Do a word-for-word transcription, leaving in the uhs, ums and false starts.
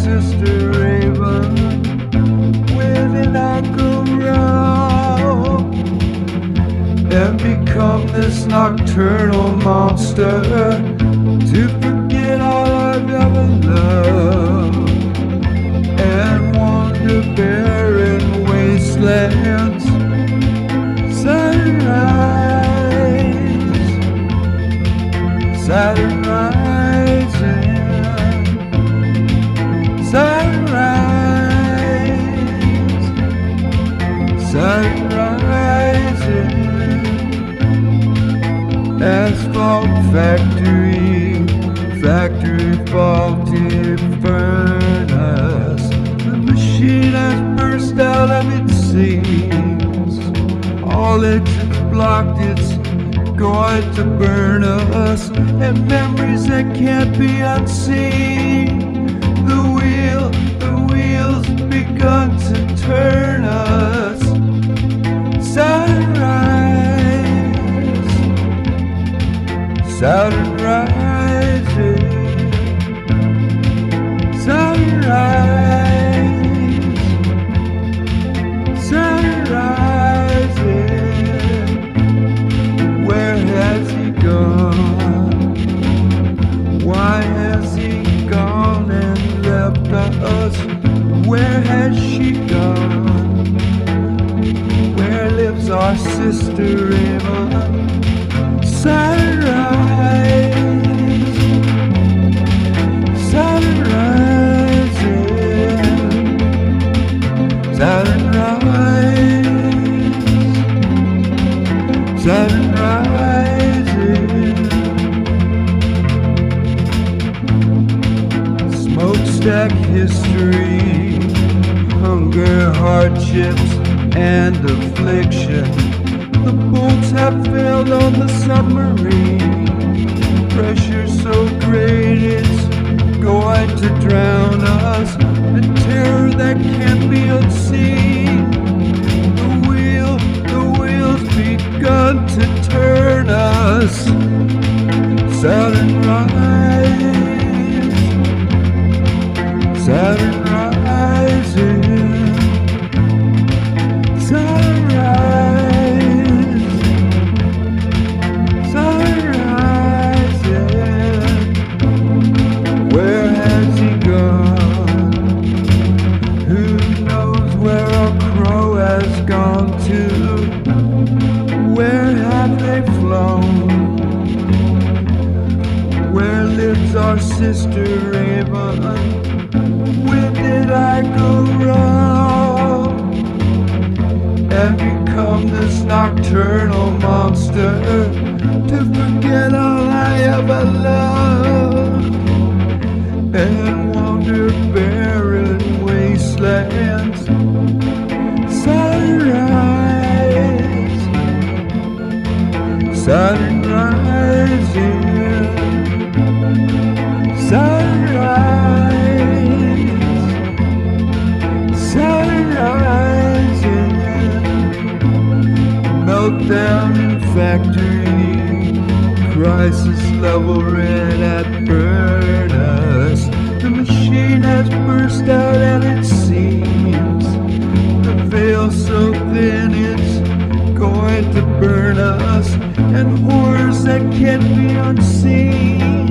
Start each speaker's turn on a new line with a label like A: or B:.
A: sister Raven. Where did I go wrong and become this nocturnal monster to forget all I've ever loved and wander barren wastelands? Saturn rise, Saturn rising, Saturn rise, Saturn rising. Asphalt factory, factory faulty furnace. The machine has burst out of its seams. All exits blocked, it's going to burn us. And memories that can't be unseen. The wheel, the wheels begun to turn us. Saturn rise, Saturn rising, Saturn rise, Saturn rising. Where has he gone? Why has he gone and left us? Where has she gone? Where lives our sister Raven? Saturn rise, Saturn rising, Saturn rise, Saturn rising. Smokestack history, hunger, hardships, and affliction. The bolts have failed on the submarine. Pressure so great it's going to drown us. A terror that can't be unseen. The wheel, the wheels begun to turn us. Saturn rise, Saturn rising, Saturn rise, Saturn rising. Where has he gone? Who knows where our crow has gone to? Where have they flown? Where lives our sister Raven? Where did I go wrong and become this nocturnal monster to forget all I ever loved and wander barren wastelands? Saturn rise, Saturn rising, Saturn rise, Saturn rising. Meltdown in factory, crisis level red at burn us. The machine has burst out at its seams. The veil so thin it's going to burn us, and horrors that can't be unseen.